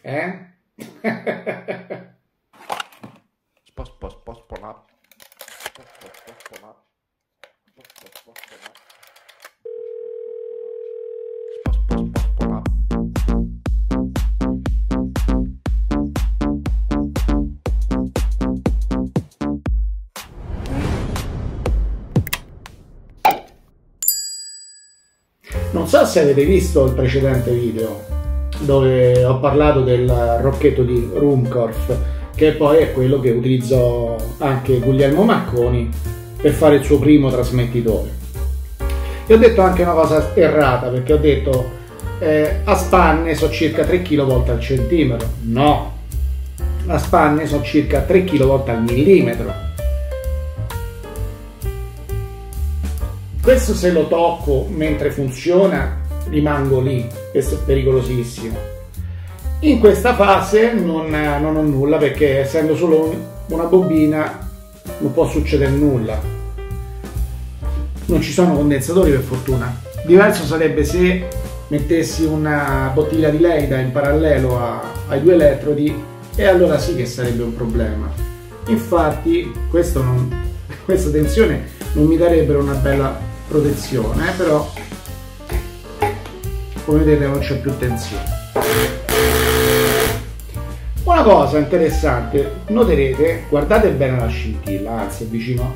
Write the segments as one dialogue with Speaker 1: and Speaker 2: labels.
Speaker 1: Eh? Non so se avete visto il precedente video dove ho parlato del rocchetto di Ruhmkorff, che poi è quello che utilizzò anche Guglielmo Marconi per fare il suo primo trasmettitore. E ho detto anche una cosa errata, perché ho detto a spanne so circa 3 kV al centimetro. No, a spanne so circa 3 kV al millimetro. Questo se lo tocco mentre funziona rimango lì, questo è pericolosissimo. In questa fase non ho nulla, perché essendo solo una bobina non può succedere nulla. Non ci sono condensatori, per fortuna. Diverso sarebbe se mettessi una bottiglia di Leida in parallelo ai due elettrodi, e allora sì che sarebbe un problema. Infatti questa tensione non mi darebbe una bella protezione, però come vedete non c'è più tensione. Una cosa interessante, noterete, guardate bene la scintilla, anzi è vicino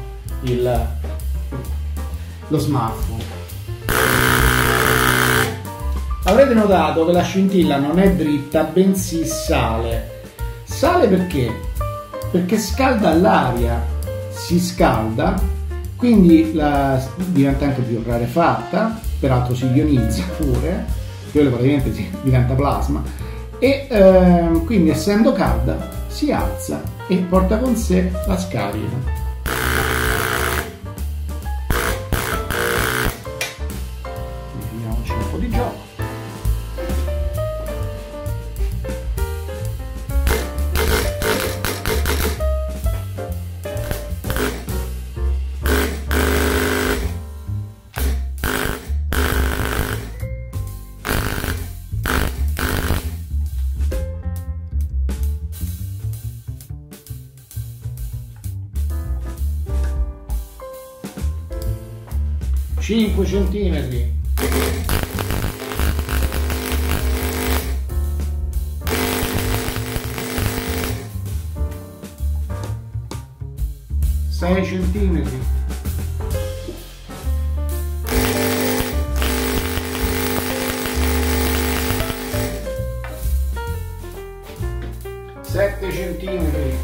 Speaker 1: lo smartphone. Avrete notato che la scintilla non è dritta, bensì sale. Sale perché? Perché scalda l'aria, si scalda, quindi diventa anche più rarefatta, peraltro si ionizza pure, quello praticamente diventa plasma, e quindi essendo calda si alza e porta con sé la scarica. Mettiamoci un po' di gioco. Cinque centimetri. 6 centimetri. 7 centimetri.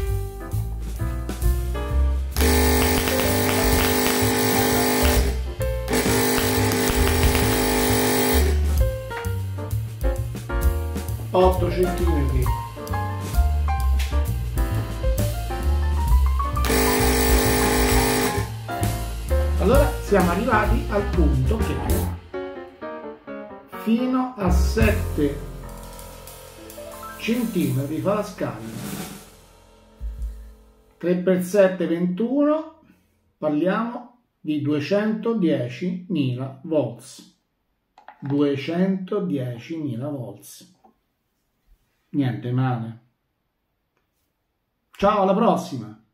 Speaker 1: 8 centimetri. Allora siamo arrivati al punto che fino a 7 centimetri fa la scarica. 3 per 7 21, parliamo di 210.000 volts. 210.000 volts. Niente male. Ciao, alla prossima!